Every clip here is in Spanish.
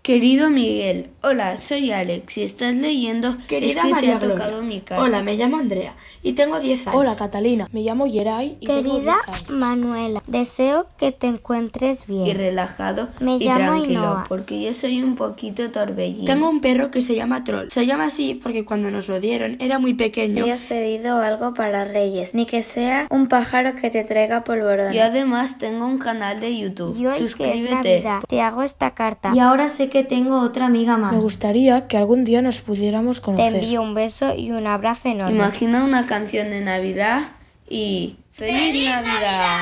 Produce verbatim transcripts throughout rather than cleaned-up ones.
Querido Miguel, hola, soy Alex. Si estás leyendo, Querida es que María te ha Gloria. tocado mi carta. Hola, me llamo Andrea y tengo diez años. Hola, Catalina, me llamo Yeray y tengo Querida diez años. Manuela, deseo que te encuentres bien. Y relajado Me y llamo tranquilo, Ainhoa. porque yo soy un poquito torbellino. Tengo un perro que se llama Troll. Se llama así porque cuando nos lo dieron era muy pequeño. ¿Hayas pedido algo para Reyes? Ni que sea un pájaro que te traiga polvorón. Yo además tengo un canal de YouTube. Y hoy que es Suscríbete. Navidad, te hago esta carta. Y ahora sé que tengo otra amiga más. Me gustaría que algún día nos pudiéramos Te conocer. envío un beso y un abrazo enorme. Imagina una canción de Navidad y ¡Feliz, ¡Feliz Navidad!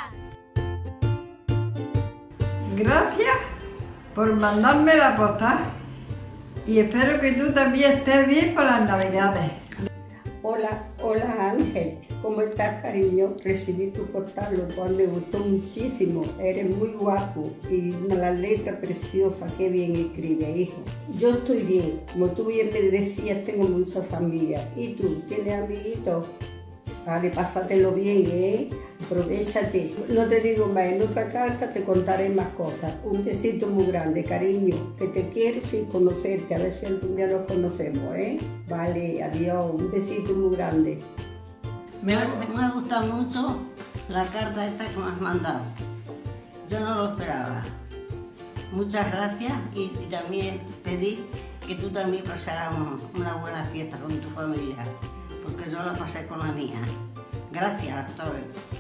Gracias por mandarme la postal y espero que tú también estés bien para las Navidades. Hola, hola Ángel, ¿cómo estás, cariño? Recibí tu postal, lo cual me gustó muchísimo. Eres muy guapo y una letra preciosa, qué bien escribe, hijo. Yo estoy bien, como tú bien me decías, tengo muchas familias. ¿Y tú, tienes amiguitos? Vale, pásatelo bien, ¿eh? Aprovechate. No te digo más, en otra carta te contaré más cosas. Un besito muy grande, cariño, que te quiero sin conocerte. A ver si algún día nos conocemos, ¿eh? Vale, adiós. Un besito muy grande. Me ha, me ha gustado mucho la carta esta que me has mandado. Yo no lo esperaba. Muchas gracias y, y también pedir que tú también pasaras una buena fiesta con tu familia, porque yo la pasé con la mía. Gracias a todos.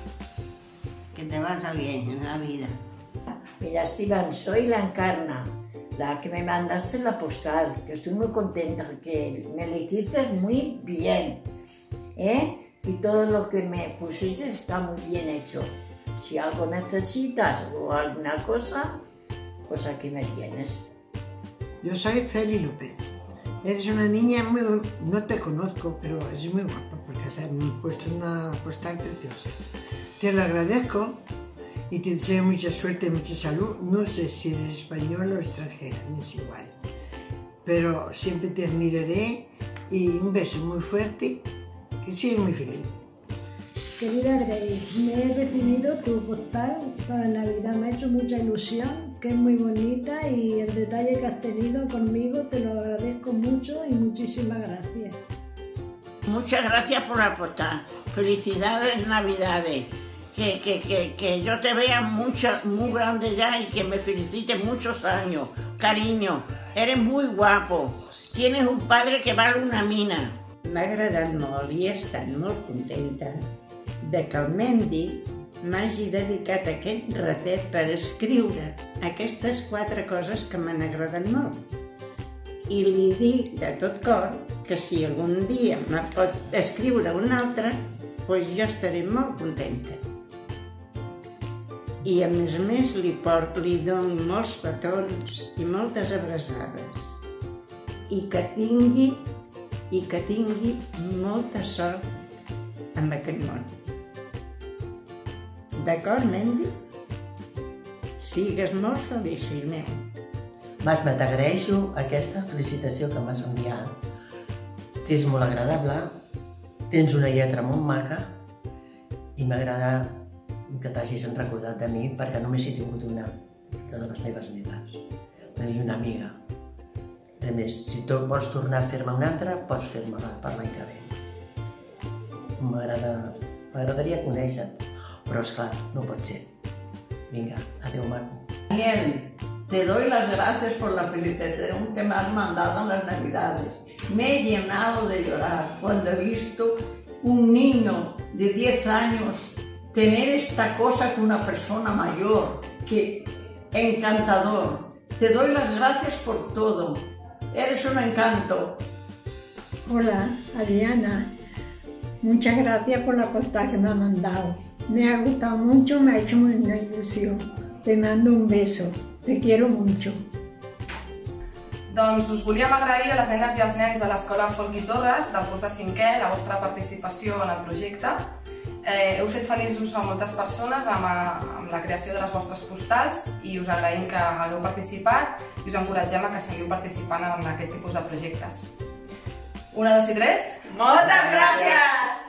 Que te vaya bien en la vida. Mira, Esteban, soy la Encarna, la que me mandaste la postal, que estoy muy contenta, que me la hiciste muy bien, ¿eh? Y todo lo que me pusiste está muy bien hecho. Si algo necesitas o alguna cosa, pues aquí me tienes. Yo soy Feli López. Eres una niña muy... no te conozco, pero es muy guapa porque has puesto una postal preciosa. Te lo agradezco y te deseo mucha suerte y mucha salud. No sé si eres española o extranjera, no es igual. Pero siempre te admiraré y un beso muy fuerte, que seas muy feliz. Querida Grace, me he recibido tu postal para Navidad, me ha hecho mucha ilusión, que es muy bonita y el detalle que has tenido conmigo te lo agradezco mucho y muchísimas gracias. Muchas gracias por la postal. Felicidades Navidades. Que, que, que, que yo te vea mucho, muy grande ya y que me felicites muchos años. Cariño, eres muy guapo. Tienes un padre que vale una mina. M'ha agradat molt i he estat molt contenta de que el Mendy m'hagi dedicat aquest ratet per escriure aquestes quatre coses que m'han agradat molt. I li dic de tot cor que si algun dia me pot escriure una altra, doncs jo estaré molt contenta. I a més a més li, port, li dono molts petons i moltes abraçades. I que tingui i que tingui molta sort amb aquest món. D'acord, Mendy? Sigues molt feliç, fill meu. Mas, t'agraeixo aquesta felicitació que m'has enviat, que és molt agradable, tens una lletra molt maca i m'agrada que t'hagis recordat de mi perquè només he tingut una de les meves netes, però hi ha una amiga. A més, si tu vols tornar a fer-me una altra, pots fer-me-la per l'any que ve. M'agradaria conèixer-te, però esclar, no pot ser. Vinga, adeu, maco. Daniel, te doy las gracias por la felicitación que me has mandado en las Navidades. Me he llenado de llorar cuando he visto un niño de diez años tener esta cosa con una persona mayor, que encantador. Te doy las gracias por todo. Eres un encanto. Hola, Adriana. Muchas gracias por la postal que me ha mandado. Me ha gustado mucho, me ha hecho una ilusión. Te mando un beso. Te quiero mucho. Doncs us volíem agrair a les nenes i als nens de l'Escola Folk i Torres del curs de cinquè la vostra participació en el projecte. Eh, heu fet feliços a moltes persones amb, amb la creació de les vostres postals i us agraïm que hagueu participat i us encoratgem a que seguiu participant en aquest tipus de projectes. Una, dos i tres. Moltes gràcies!